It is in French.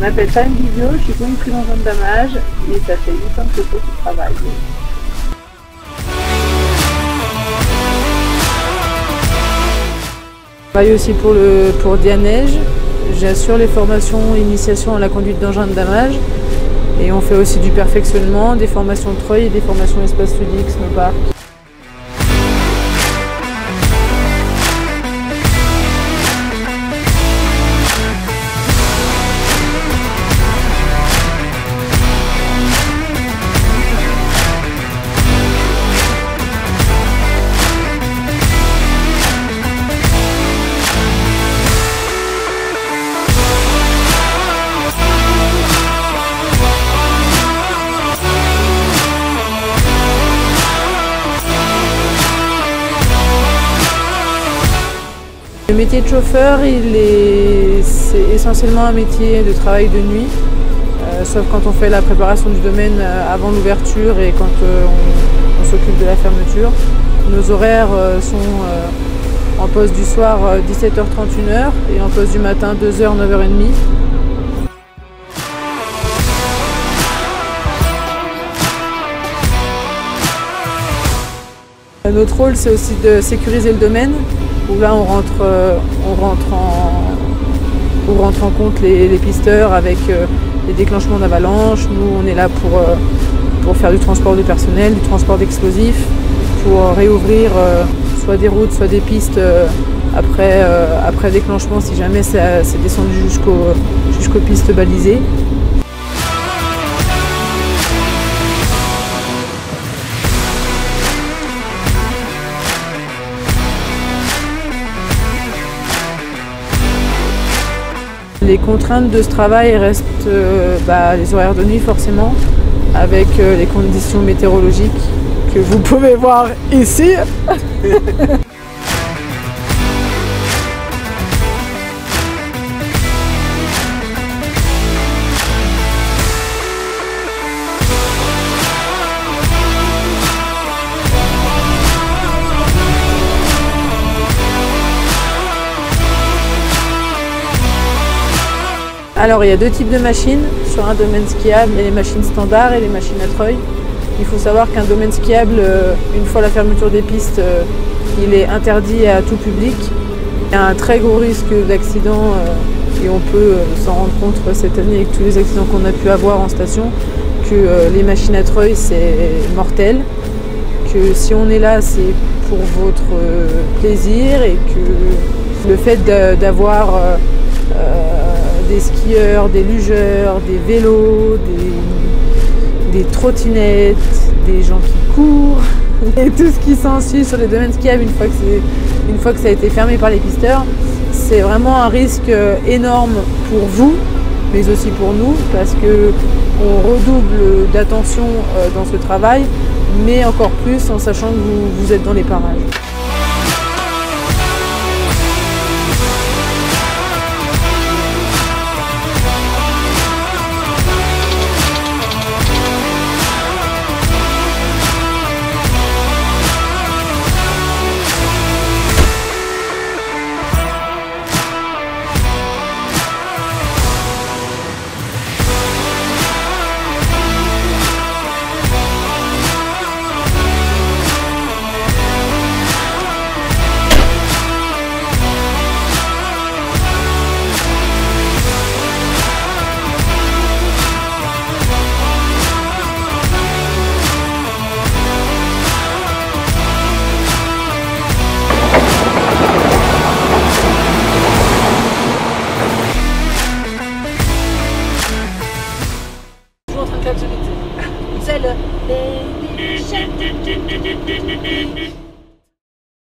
n'appelle pas une vidéo, je suis conductrice d'engin de damage et ça fait 8 ans que je fais ce travail. Je travaille aussi pour Dianège. J'assure les formations initiation à la conduite d'engin de damage et on fait aussi du perfectionnement, des formations de treuil et des formations espace ludique, snowpark. Le métier de chauffeur, c'est essentiellement un métier de travail de nuit, sauf quand on fait la préparation du domaine avant l'ouverture et quand on s'occupe de la fermeture. Nos horaires sont en pause du soir 17h-31h et en pause du matin 2h, 9h30. Notre rôle, c'est aussi de sécuriser le domaine, où là on rentre en compte les pisteurs avec les déclenchements d'avalanche. Nous, on est là pour faire du transport de personnel, du transport d'explosifs, pour réouvrir soit des routes, soit des pistes après déclenchement si jamais c'est descendu jusqu'aux pistes balisées. Les contraintes de ce travail restent les horaires de nuit forcément, avec les conditions météorologiques que vous pouvez voir ici. Alors il y a deux types de machines sur un domaine skiable, il y a les machines standards et les machines à treuil. Il faut savoir qu'un domaine skiable, une fois la fermeture des pistes, il est interdit à tout public. Il y a un très gros risque d'accident et on peut s'en rendre compte cette année avec tous les accidents qu'on a pu avoir en station, que les machines à treuil c'est mortel, que si on est là c'est pour votre plaisir et que le fait d'avoir des skieurs, des lugeurs, des vélos, des trottinettes, des gens qui courent et tout ce qui s'ensuit sur les domaines skiables une fois que ça a été fermé par les pisteurs, c'est vraiment un risque énorme pour vous, mais aussi pour nous, parce qu'on redouble d'attention dans ce travail, mais encore plus en sachant que vous êtes dans les parages.